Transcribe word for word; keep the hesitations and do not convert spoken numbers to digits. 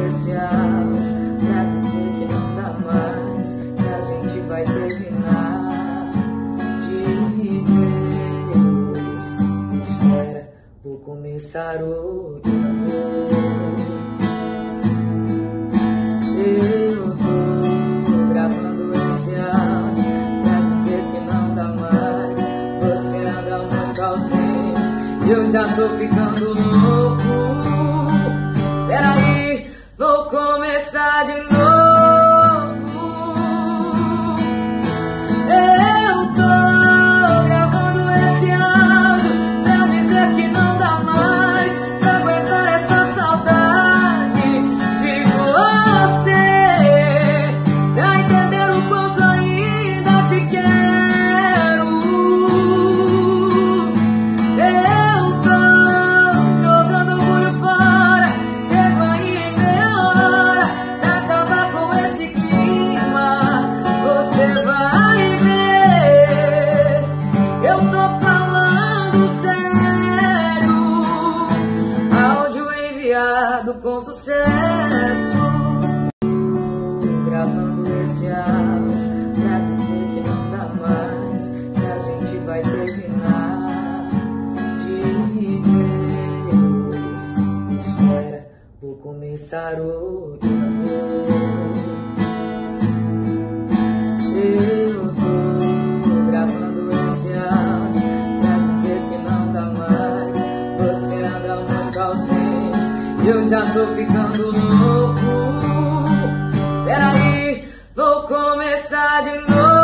esse áudio pra dizer que não dá mais, que a gente vai terminar de vez. Espera, vou começar outra vez. Eu tô gravando esse áudio pra dizer que não dá mais, você anda muito ausente, eu já tô ficando louco. Peraí, vou começar de novo. Eu tô gravando esse áudio pra dizer que não dá mais pra aguentar essa saudade de você, pra entender o quanto ainda te quero. Eu tô jogando orgulho fora, chego aí meia hora pra acabar com esse clima. Você vai ver, eu tô falando sério. Áudio enviado com sucesso. Gravando esse áudio pra dizer que não dá mais, que a gente vai terminar de vez. Espera, vou começar outra vez. Eu tô gravando esse áudio pra dizer que não dá mais, você anda muito ausente, eu já tô ficando louco. Peraí, vou começar de novo.